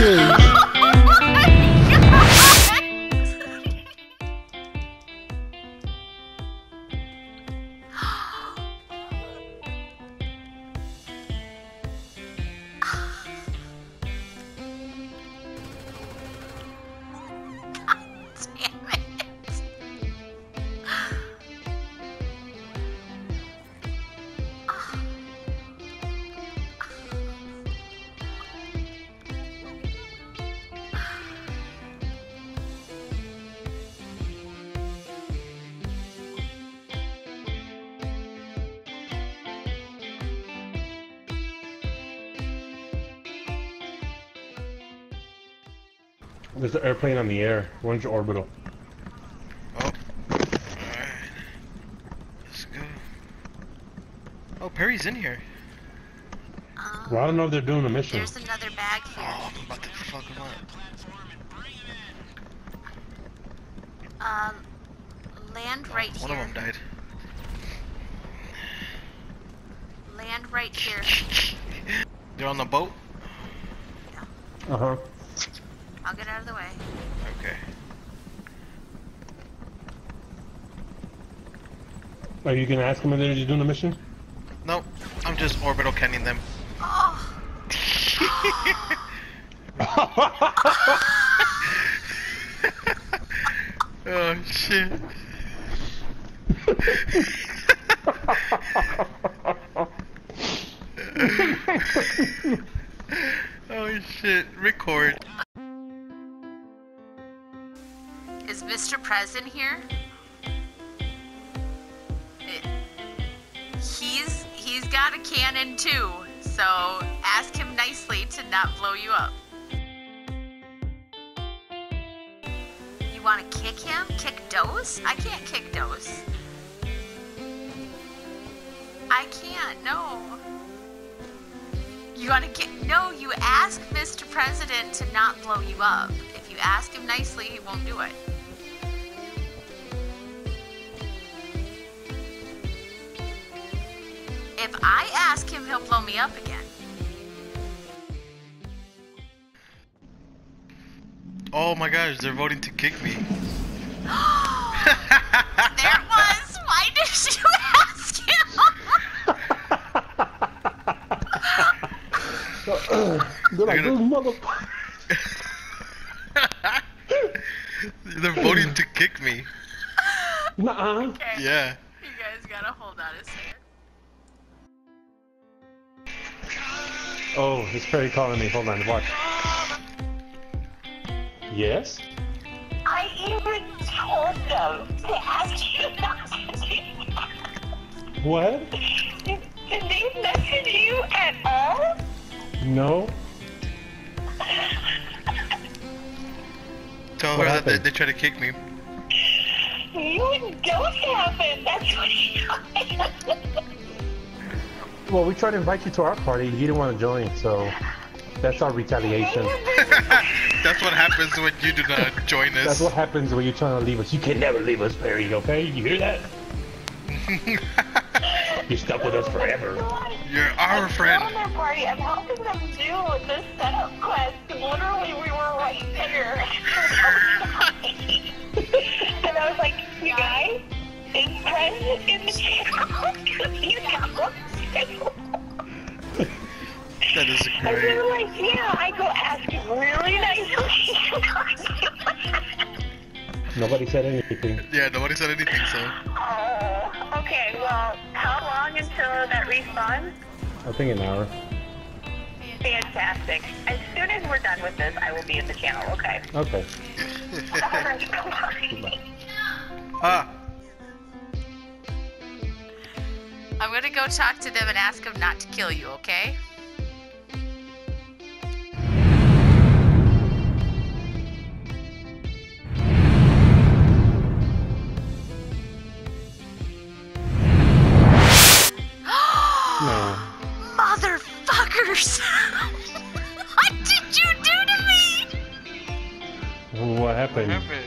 There's an airplane on the air. One's your orbital. Oh. Alright. Let's go. Oh, Perry's in here. Well, I don't know if they're doing a mission. There's another bag here. Oh, I'm about to fuck him up. Land right here. One of them died. Land right here. They're on the boat? Uh-huh. I'll get out of the way. Okay. Are you gonna ask them if they're doing a mission? Nope. I'm just orbital canning them. Oh. Oh shit. Oh shit. Record. Is Mr. Prez in here? He's got a cannon too, so ask him nicely to not blow you up. You want to kick him? Kick Dose? I can't kick Dose. I can't, no. You want to kick? No, you ask Mr. President to not blow you up. If you ask him nicely, he won't do it. If I ask him, he'll blow me up again. Oh my gosh, they're voting to kick me. There it was! Why did you ask him? They're like, those motherfuckers. They're voting to kick me. Nuh-uh. Okay. Yeah. You guys gotta hold on a second. Oh, it's Perry calling me. Hold on, watch. Yes? I even told them to ask you not to do that. What? Did they message you at all? No. Tell What her happened? that they try to kick me. You and Ghost happened. That's what he Well, we tried to invite you to our party. You didn't want to join, so that's our retaliation. That's what happens when you do not join us. That's what happens when you're trying to leave us. You can never leave us, Perry, okay? You hear that? You're stuck with us forever. You're our friend. On their party, I'm helping them do the setup quest. Literally, we were right there. And I was like, you guys, is Prez in the channel? You know? That is And they great. were like, yeah, I go ask really nicely. Nobody said anything. Yeah, nobody said anything, so. Oh, okay, well, how long until that respawns? I think an hour. Fantastic. As soon as we're done with this, I will be in the channel, okay? Okay. Alright, bye. Ah. I'm gonna go talk to them and ask them not to kill you, okay? No. Motherfuckers! What did you do to me? What happened? What happened?